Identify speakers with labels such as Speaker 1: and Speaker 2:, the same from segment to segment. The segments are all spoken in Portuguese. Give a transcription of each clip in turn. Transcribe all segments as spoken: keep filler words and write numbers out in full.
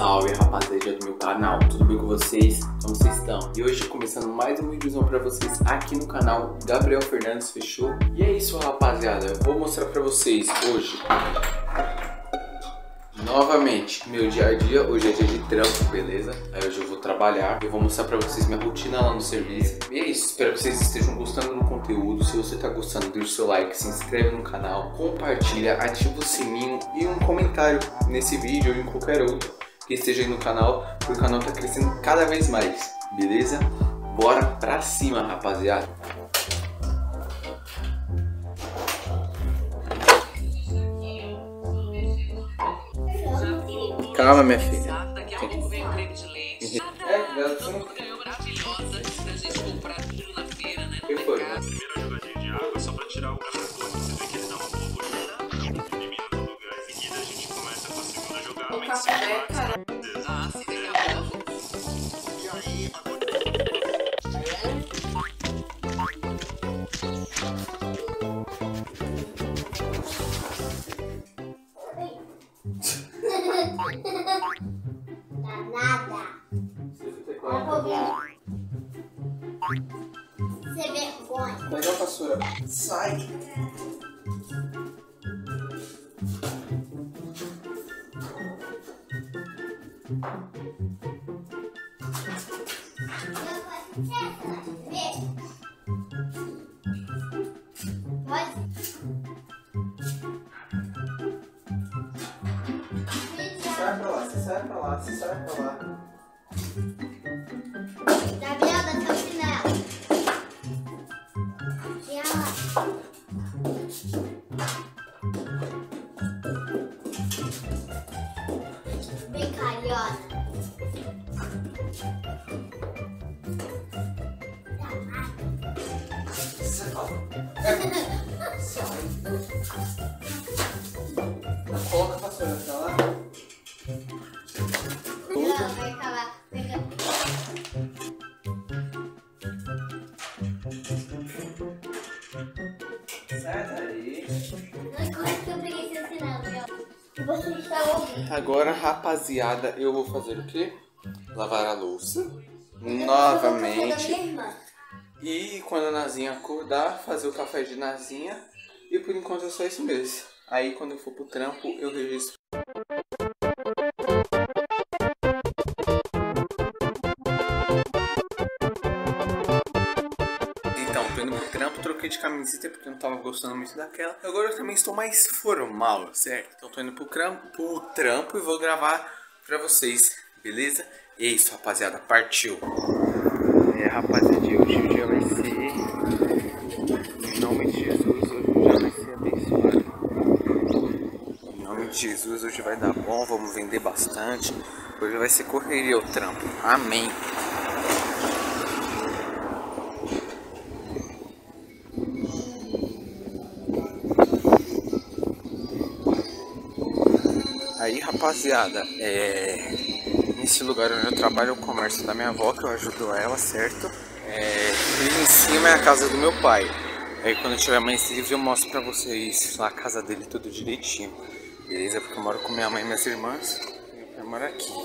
Speaker 1: Salve rapaziada do meu canal, tudo bem com vocês? Como vocês estão? E hoje começando mais um vídeozão pra vocês aqui no canal Gabriel Fernandes, fechou? E é isso rapaziada, eu vou mostrar pra vocês hoje novamente meu dia a dia. Hoje é dia de trampo, beleza? Aí hoje eu vou trabalhar, eu vou mostrar pra vocês minha rotina lá no serviço. E é isso, espero que vocês estejam gostando do conteúdo. Se você tá gostando, deixa o seu like, se inscreve no canal, compartilha, ativa o sininho e um comentário nesse vídeo ou em qualquer outro que esteja aí no canal, porque o canal tá crescendo cada vez mais, beleza? Bora pra cima, rapaziada! Calma, minha filha.
Speaker 2: Daqui a pouco vem o creme de leite.
Speaker 1: É, ela
Speaker 2: uma opinião maravilhosa da gente comprar tudo na feira, né?
Speaker 1: que foi?
Speaker 3: Primeira jogadinha de água só pra tirar o café todo. Você vê que ele dá uma borbulhada, elimina todo o gás. Em seguida a gente começa com a segunda jogada.
Speaker 2: O café, cara. Ah, sim, daqui a pouco.
Speaker 3: E aí,
Speaker 4: Sem vergonha.
Speaker 1: Pega a vassoura. Sai! Sai pra lá, você sai pra lá, você sai pra lá.
Speaker 4: Gabriel, dá seu chinelo. E ela? Brincalhona.
Speaker 1: Coloca a vassoura pra lá.
Speaker 4: Não, vai acabar. Vai acabar.
Speaker 1: Sai daí.
Speaker 4: Não corre que eu peguei seu chinelo, Gabriel. E você está ouvindo.
Speaker 1: Agora, rapaziada, eu vou fazer o quê? Lavar a louça. Novamente.
Speaker 4: Da minha irmã.
Speaker 1: E quando a Nazinha acordar, fazer o café de Nazinha. E por enquanto é só isso mesmo. Aí quando eu for pro trampo, eu registro. Então, tô indo pro trampo, troquei de camiseta porque eu não tava gostando muito daquela. Agora eu também estou mais formal, certo? Então tô indo pro trampo, pro trampo e vou gravar pra vocês, beleza? E é isso, rapaziada, partiu! É, rapaziada, hoje o dia vai ser... Em nome de Jesus, hoje o dia vai ser abençoado. Em nome de Jesus, hoje vai dar bom, vamos vender bastante. Hoje vai ser correria o trampo. Amém. Aí, rapaziada, é... nesse lugar onde eu trabalho é o comércio da minha avó, que eu ajudo ela, certo? É... E em cima é a casa do meu pai. Aí quando eu tiver mais livre eu mostro pra vocês lá a casa dele tudo direitinho. Beleza? Porque eu moro com minha mãe e minhas irmãs. E eu moro aqui.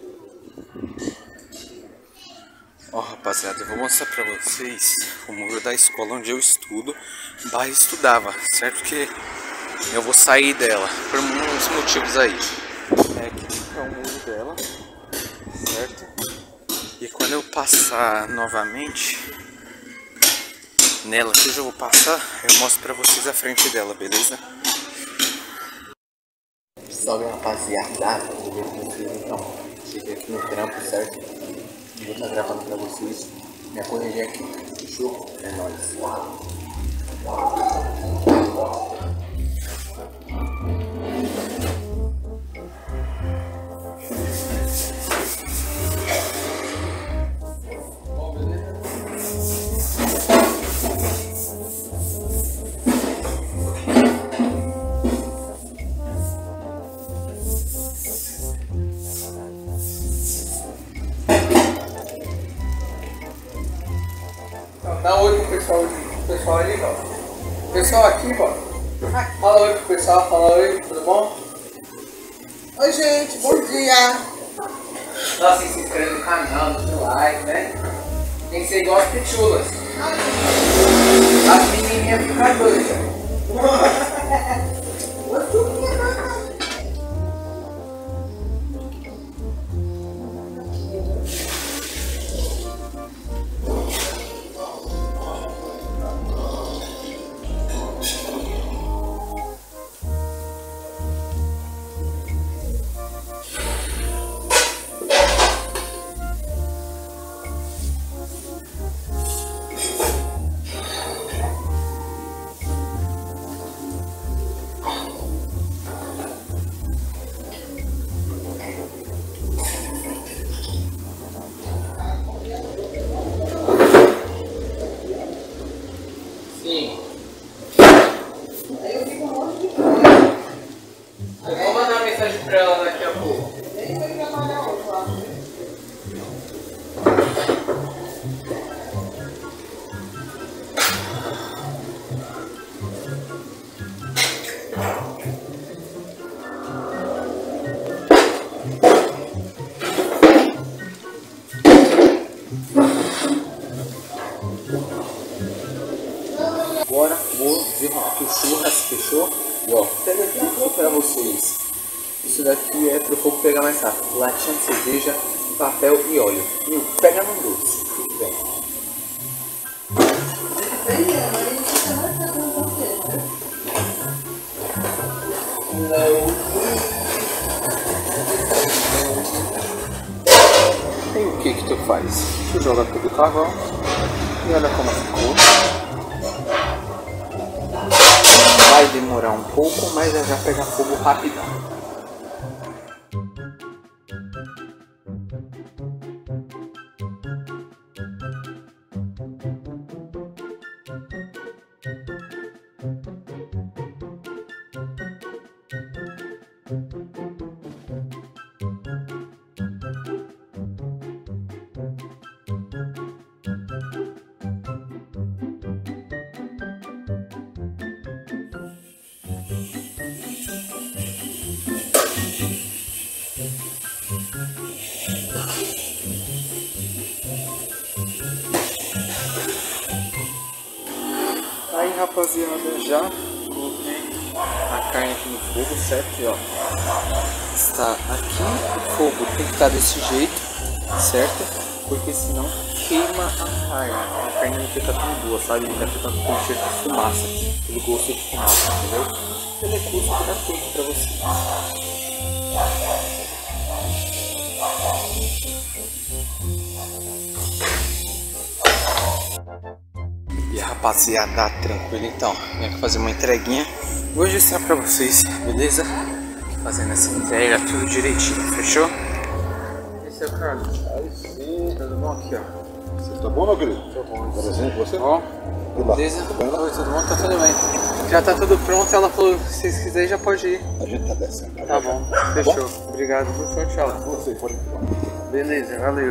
Speaker 1: Ó, rapaziada, eu vou mostrar pra vocês o muro da escola onde eu estudo. Barra estudava, certo? Porque eu vou sair dela por muitos motivos aí. É aqui é o muro dela, certo? E quando eu passar novamente nela, que hoje eu vou passar, eu mostro pra vocês a frente dela, beleza? Salve, rapaziada, tudo bem com vocês? Então, cheguei aqui no trampo, certo? E vou estar gravando pra vocês minha correria aqui, fechou? É nóis. Dá um oi pro pessoal, pro pessoal ali, ó. Pessoal aqui, ó. Fala oi pro pessoal, fala oi, tudo bom? Oi, gente, bom dia. Nossa, se inscreve no canal, deixa o like, né? Tem que ser igual as pitulas. As menininhas ficam doidas. Sim. Eu vou mandar uma mensagem pra ela daqui a pouco. Agora vou desenrolar aqui o churras, fechou? E ó, pega aqui tudo pra vocês. Isso daqui é pro fogo pegar mais rápido. Latinha de cerveja, papel e óleo. E pega no doce. Fique bem. E o que que tu faz? Tu joga tudo o carvão e olha como ficou. Vai demorar um pouco, mas já pega fogo rapidão. Aí, rapaziada, já coloquei a carne aqui no fogo, certo? E, ó, está aqui, o fogo tem que estar desse jeito, certo? Porque senão queima a carne, a carne não fica tão boa, sabe? Não vai ficar com cheiro de fumaça, pelo gosto de fumaça, entendeu? Ele é custo gratuito pra você. E rapaziada, tranquilo então, vim aqui fazer uma entreguinha. Vou registrar pra vocês, beleza? Fazendo essa entrega, tudo direitinho, fechou? Esse é o Carlos. Aí sim, tudo bom aqui, ó.
Speaker 5: Você tá bom, meu querido?
Speaker 1: Tô bom.
Speaker 5: Presente com você?
Speaker 1: Ó, beleza? Oi, tudo bom? Tá tudo bem. Já tá tudo pronto, ela falou, se vocês quiserem já pode ir.
Speaker 5: A gente tá descendo.
Speaker 1: Tá bom, fechou. Obrigado, tchau, tchau.
Speaker 5: Você pode ir.
Speaker 1: Beleza, valeu.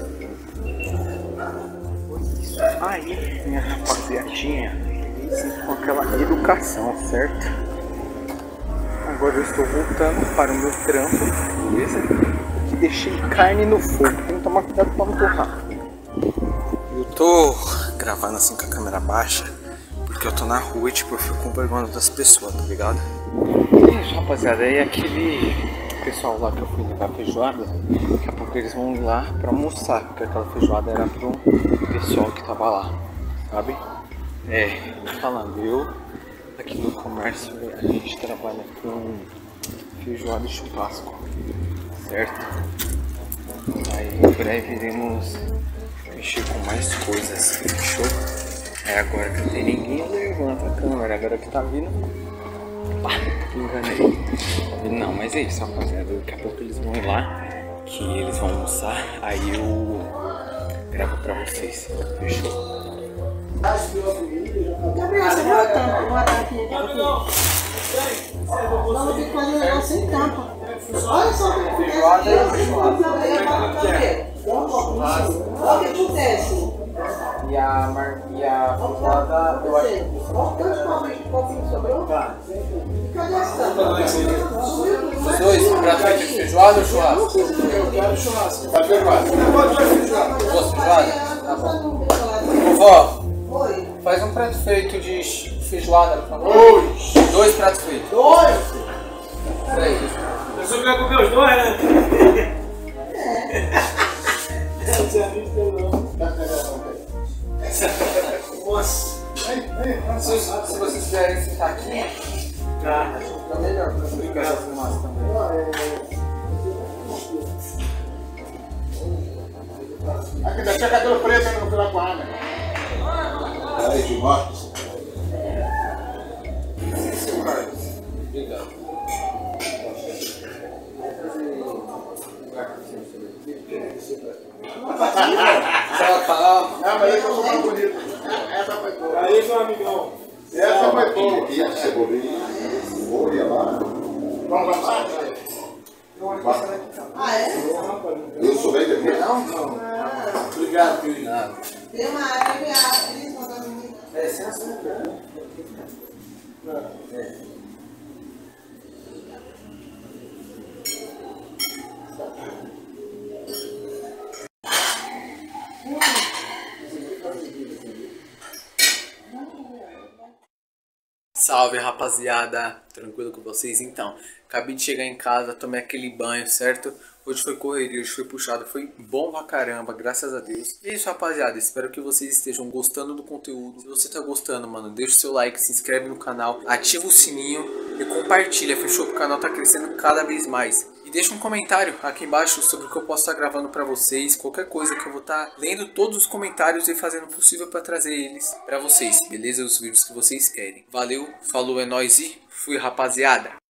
Speaker 1: Aí, minha rapaziadinha, com aquela educação, certo? Agora eu estou voltando para o meu trampo, beleza? E deixei carne no fogo, tem que tomar cuidado para não torrar. Eu tô gravando assim com a câmera baixa, porque eu tô na rua e tipo, eu fico com vergonha das pessoas, tá ligado? E isso, rapaziada, aí aquele pessoal lá que eu fui levar feijoada, daqui a pouco eles vão ir lá pra almoçar, porque aquela feijoada era pro pessoal que tava lá, sabe? É, falando, eu aqui no comércio a gente trabalha com feijoada e churrasco, certo? Aí em breve iremos mexer com mais coisas, fechou? É agora que não tem ninguém, eu levanto a câmera, agora que tá vindo. Pá, enganei. Não, mas é isso, rapaziada. Daqui a pouco eles vão ir lá, que eles vão almoçar, aí eu gravo pra vocês. Fechou?
Speaker 6: Gabriel, você vai tampa, boa tarde. Vamos ter que fazer um negócio sem tampa. Olha só o que acontece. Olha o que acontece.
Speaker 1: E a, mar... e E a feijoada, eu acho que...
Speaker 6: Quantos copos de copinho sobrou?
Speaker 1: Tá.
Speaker 6: Cadê essa?
Speaker 1: Os dois, prato feito de feijoada ou churrasco?
Speaker 5: Eu quero churrasco. Tá feijoada.
Speaker 1: Duas feijoadas? Tá bom. Vovó,
Speaker 6: Oi.
Speaker 1: faz um prato feito de feijoada, por favor.
Speaker 5: Dois.
Speaker 1: Dois pratos feitos.
Speaker 6: Dois.
Speaker 1: Três.
Speaker 3: Eu só quero comer os dois, né?
Speaker 5: Nossa.
Speaker 1: Se, se vocês quiserem sentar aqui,
Speaker 3: Tá.
Speaker 1: fica melhor pra ficar essa fumaça também.
Speaker 5: Aqui, deixa cabelo preto aí no final com a água. Aí, de morte.
Speaker 1: Obrigado. Calma.
Speaker 5: Ah, mas essa foi mais bonita. Essa foi boa.
Speaker 3: Aí, meu amigão.
Speaker 5: Essa foi boa. E a cebolinha. Olha lá. Vamos lá.
Speaker 6: Ah, é?
Speaker 5: Eu sou bem depois.
Speaker 1: Não? Não. Obrigado, filho. Nada.
Speaker 6: Tem uma área que abre, eles mandam menina.
Speaker 1: É, sem açúcar. É. Salve, rapaziada, tranquilo com vocês? Então, acabei de chegar em casa, tomei aquele banho, certo? Hoje foi correria, hoje foi puxado, foi bom pra caramba, graças a Deus. E é isso, rapaziada, espero que vocês estejam gostando do conteúdo. Se você tá gostando, mano, deixa o seu like, se inscreve no canal, ativa o sininho e compartilha, fechou? O canal tá crescendo cada vez mais. E deixa um comentário aqui embaixo sobre o que eu posso estar gravando pra vocês, qualquer coisa que eu vou estar lendo todos os comentários e fazendo o possível pra trazer eles pra vocês, beleza? Os vídeos que vocês querem. Valeu, falou, é nóis e fui, rapaziada!